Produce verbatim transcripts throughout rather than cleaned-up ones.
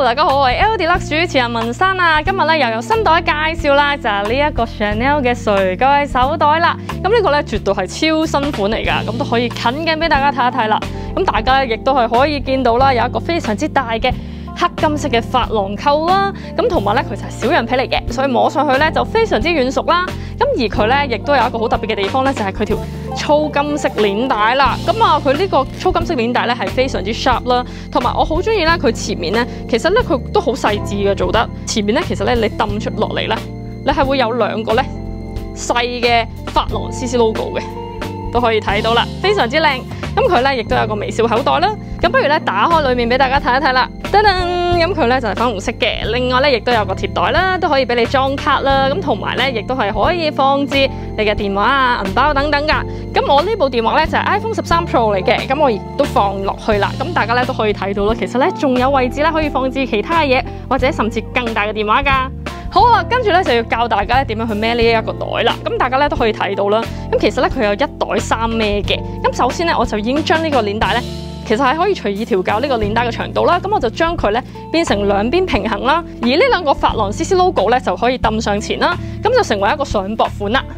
Hello， 大家好，我係 L Deluxe 主持人文山啊。今日咧又有新袋介紹啦，就係呢一個 Chanel 嘅垂蓋手袋啦。咁呢個咧絕對係超新款嚟㗎，咁都可以近鏡俾大家睇一睇啦。咁大家亦都係可以見到啦，有一個非常之大嘅黑金色嘅珐琅扣啦。咁同埋咧，佢就係小羊皮嚟嘅，所以摸上去咧就非常之軟熟啦。咁而佢咧亦都有一個好特別嘅地方咧，就係佢條粗金色鏈帶啦。咁啊，佢呢個粗金色鏈帶咧係非常之 sharp 啦，同埋我好中意咧佢前面咧，其實咧佢都好細緻嘅做得。前面咧其實咧你揼出落嚟咧，你係會有兩個咧細嘅珐琅 C C logo 嘅，都可以睇到啦，非常之靚。咁佢咧亦都有個微笑口袋啦。咁不如咧打開裏面俾大家睇一睇啦。噔噔，咁佢咧就係粉紅色嘅。另外咧亦都有個貼袋啦，都可以俾你裝卡啦。咁同埋咧亦都係可以放置你嘅電話啊、銀包等等噶。咁我呢部電話咧就係 iPhone 十三 Pro 嚟嘅，咁我亦都放落去啦。咁大家咧都可以睇到啦，其實咧仲有位置咧可以放置其他嘅嘢，或者甚至更大嘅電話噶。好啦，跟住咧就要教大家咧點樣去孭呢一個袋啦。咁大家咧都可以睇到啦。咁其實咧佢有一袋三孭嘅。咁首先咧我就已經將呢個鏈帶咧，其實係可以隨意調校呢個鏈帶嘅長度啦。咁我就將佢咧變成兩邊平衡啦。而呢兩個珐琅 C C logo 咧就可以揼上前啦。咁就成為一個上膊款啦。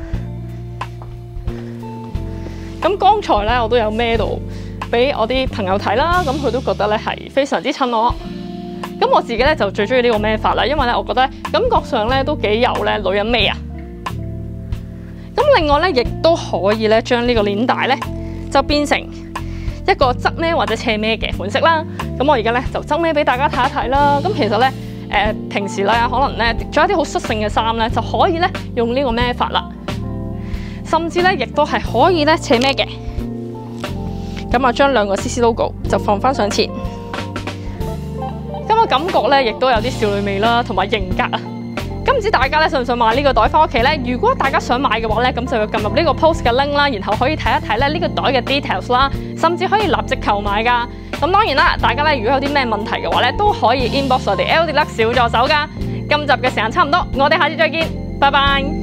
咁剛才咧我都有孭到俾我啲朋友睇啦。咁佢都覺得咧係非常之襯我。咁我自己咧就最中意呢個孭法啦，因為咧我覺得感覺上咧都幾有咧女人味啊。咁另外咧亦都可以咧將呢個鏈帶咧就變成一個側孭或者斜孭嘅款式啦。咁我而家咧就側孭俾大家睇一睇啦。咁其實咧誒、呃、平時咧可能咧着一啲好率性嘅衫咧就可以咧用呢個孭法啦，甚至咧亦都係可以咧斜孭嘅。咁啊將兩個 C C logo 就放翻上前。咁個感覺咧，亦都有啲少女味啦，同埋型格啊！咁唔知大家咧想唔想買呢個袋翻屋企咧？如果大家想買嘅話咧，咁就要撳入呢個 post 嘅 link 啦，然後可以睇一睇咧呢個袋嘅 details 啦，甚至可以立即購買噶。咁當然啦，大家咧如果有啲咩問題嘅話咧，都可以 inbox 我哋 L Deluxe 小助手噶。今集嘅時間差唔多，我哋下次再見，拜拜。